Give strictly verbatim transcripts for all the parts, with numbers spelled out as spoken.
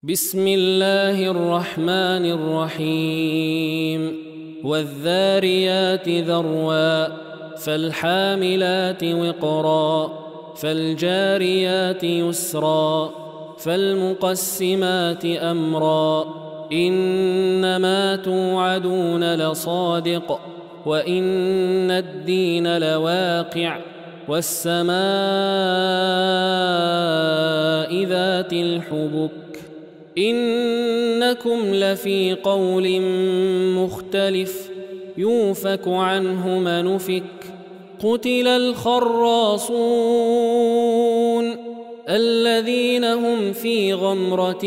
بسم الله الرحمن الرحيم والذاريات ذروا فالحاملات وقرا فالجاريات يسرا فالمقسمات أمرا إنما توعدون لصادق وإن الدين لواقع والسماء ذات الحبك إنكم لفي قول مختلف يوفك عنه من أفك قتل الخراصون الذين هم في غمرة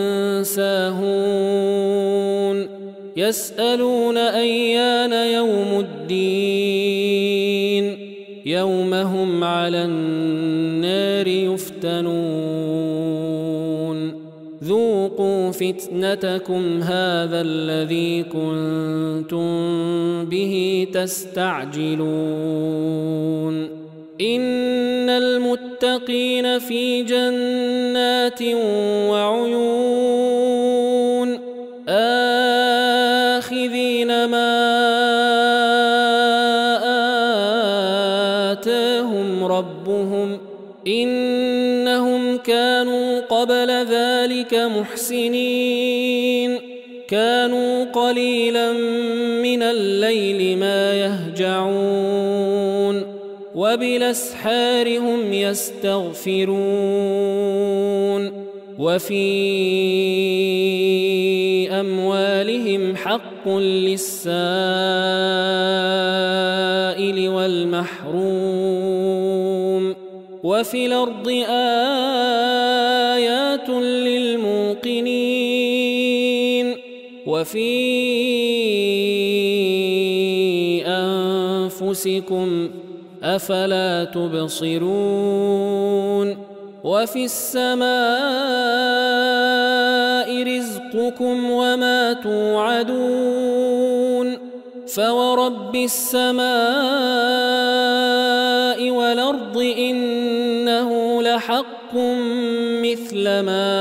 ساهون يسألون أيان يوم الدين يوم هم على النار يفتنون ذوقوا فتنتكم هذا الذي كنتم به تستعجلون إن المتقين في جنات وعيون آخذين ما آتاهم ربهم إنهم كانوا قبل ذلك محسنين كانوا قليلا من الليل ما يهجعون وبالأسحار هم يستغفرون وفي أموالهم حق للسائل والمحروم وفي الأرض آيات للموقنين وفي أنفسكم أفلا تبصرون وفي السماء رزقكم وما توعدون فورب السماء والأرض إنه لحق مثل ما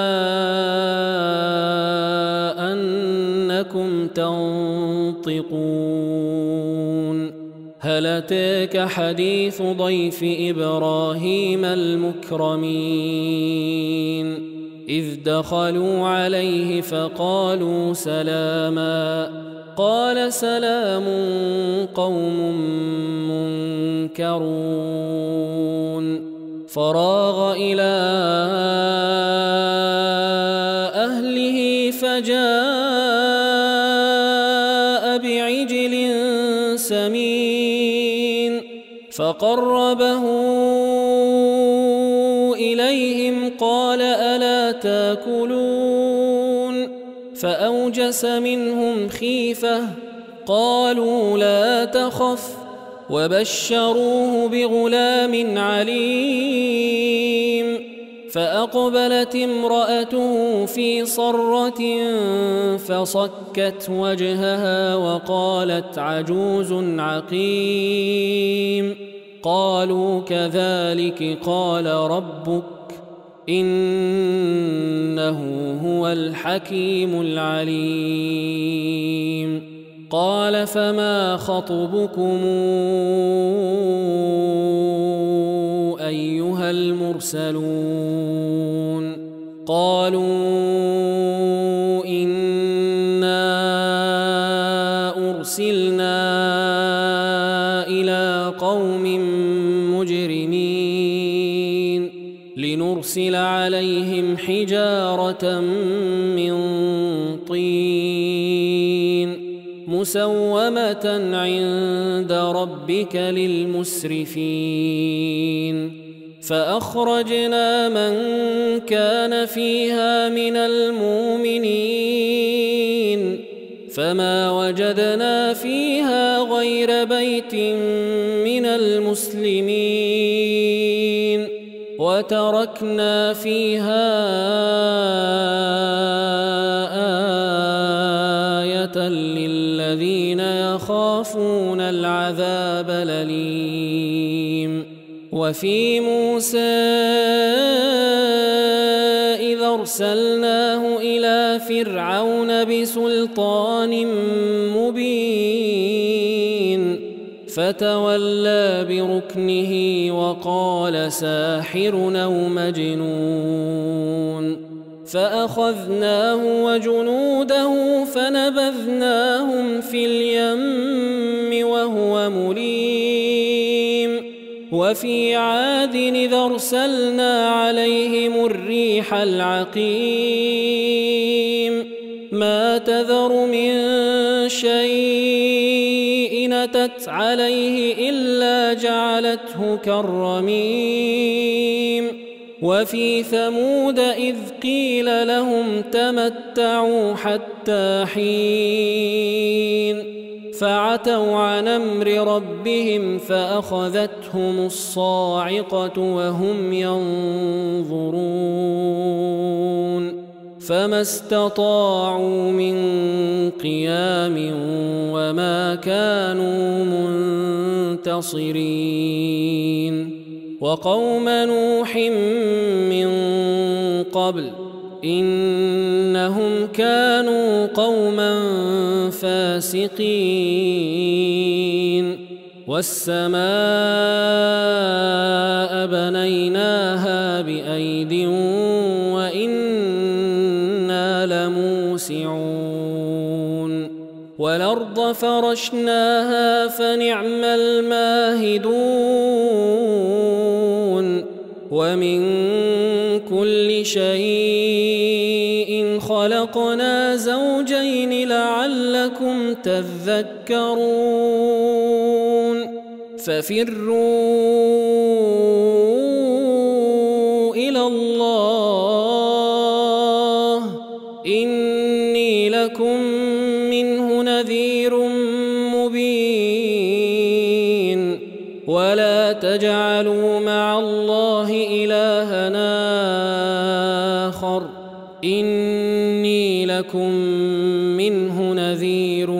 أنكم تنطقون هل أتاك حديث ضيف إبراهيم المكرمين إذ دخلوا عليه فقالوا سلاما قال سلام قوم منكرون فراغ إلى أهله فجاء بعجل سمين فقربه إليهم قال ألا تاكلون فأوجس منهم خيفة قالوا لا تخف وبشروه بغلام عليم فأقبلت امرأته في صرة فصكت وجهها وقالت عجوز عقيم قالوا كذلك قال ربك إنه هو الحكيم العليم قال فما خطبكم أيها المرسلون قالوا إنا أرسلنا إلى قوم مجرمين لنرسل عليهم حجارة من طين مسومة عند ربك للمسرفين فأخرجنا من كان فيها من المؤمنين فما وجدنا فيها غير بيت من المسلمين وتركنا فيها آية للذين يخافون العذاب الأليم وفي موسى إذ أرسلناه إلى فرعون بسلطان مبين فتولى بركنه وقال ساحر أو مجنون فأخذناه وجنوده فنبذناهم في اليم وهو مليم وفي عاد إذ أرسلنا عليهم الريح العقيم ما تذر من شيء أتت عليه إلا جعلته كالرميم وفي ثمود إذ قيل لهم تمتعوا حتى حين فعتوا عن أمر ربهم فأخذتهم الصاعقة وهم ينظرون فما استطاعوا من قيام وما كانوا منتصرين وقوم نوح من قبل إنهم كانوا قوما فاسقين والسماء بنيناها بأيد وإنا لموسعون والأرض فرشناها فنعم الماهدون ومن كل شيء خلقنا زوجين لعلكم تذكرون ففروا إلى الله إني لكم منه نذير مبين ولا تجعلوا مع الله إلها آخر إني لكم منه نذير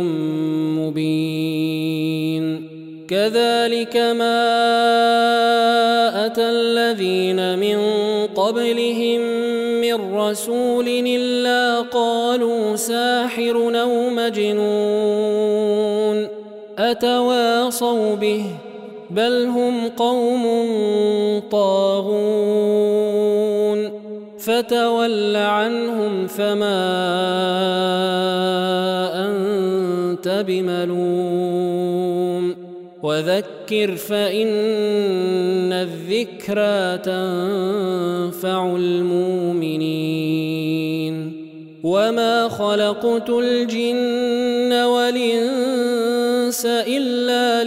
مبين كذلك ما أتى الذين من قبلهم من رسول إلا قالوا ساحر أو مجنون أتواصوا به بل هم قوم طاغون فتول عنهم فما أنت بملوم وذكر فإن الذكرى تنفع المؤمنين وما خلقت الجن والإنس إلا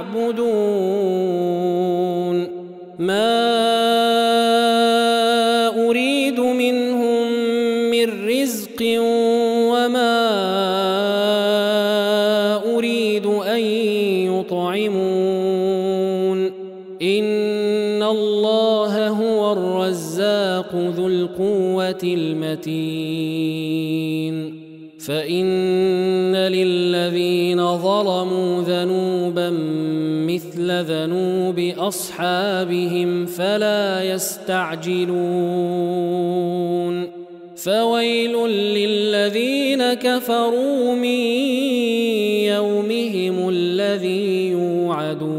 ليعبدون ما أريد منهم من رزق وما أريد أن يطعمون إن الله هو الرزاق ذو القوة المتين فإن للذين ظلموا ذنوبا مثل ذنوب أصحابهم فلا يستعجلون فويل للذين كفروا من يومهم الذي يوعدون